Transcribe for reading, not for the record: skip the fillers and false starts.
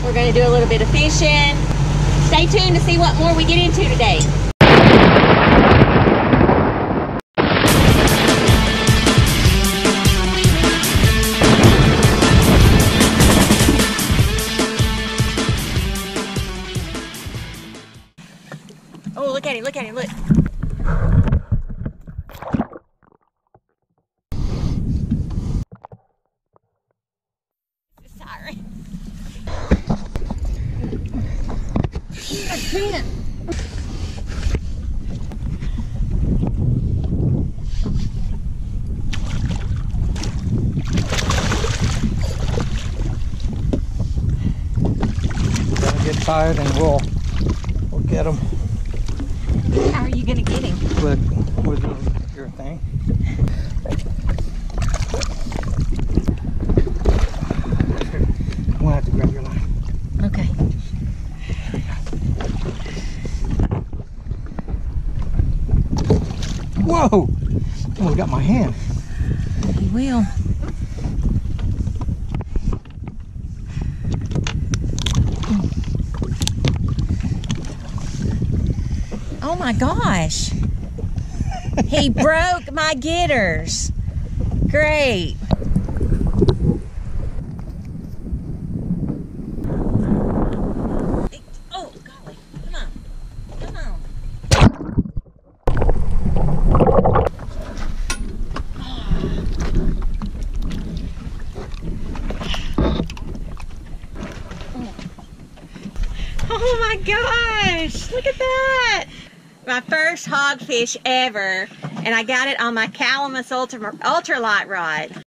We're going to do a little bit of fishing. Stay tuned to see what more we get into today. Oh, look at him, look at him, look. Sorry. I can't. Gonna get tired and we'll get them. How are you gonna get him? With your thing. I'm gonna have to grab your line. Okay. Whoa! Almost got my hand. He will. Oh my gosh. He broke my gitters. Great. Oh golly. Come on. Come on. Oh my gosh. Look at that. My first hogfish ever, and I got it on my Calamus ultralight rod.